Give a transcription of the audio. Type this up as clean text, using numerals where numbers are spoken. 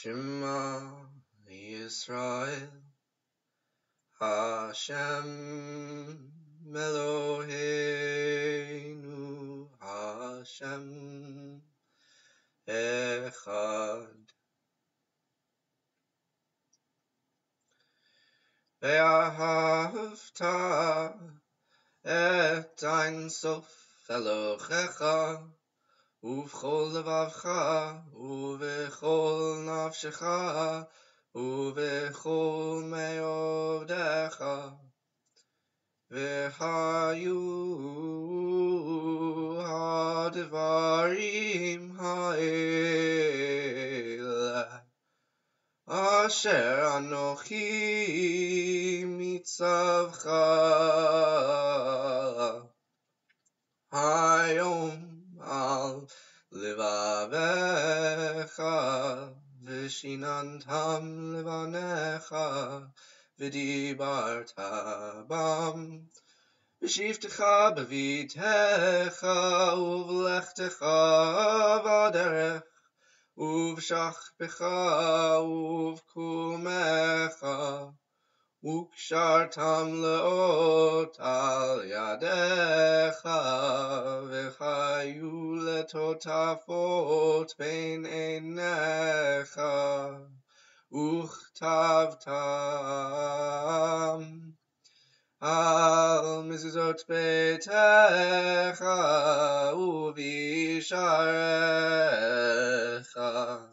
Shema Yisrael Hashem Eloheinu Hashem Echad. Vahafta et ein sof Elohecha Uv'chol levavcha, uv'chol nafshecha, uv'chol me'ovdecha, v'hayu ha'devarim ha'ele, asher anochi mitzavcha, hayom al levavecha v'shinantam levanecha v'dibarta bam v'shivtecha b'vitecha uv'lechtecha v'aderech uv'shachpecha uv'kumecha Ukshartam leot al yadecha v'chayu letotafot bein einecha uchtavtam al mezuzot beitecha uvisharecha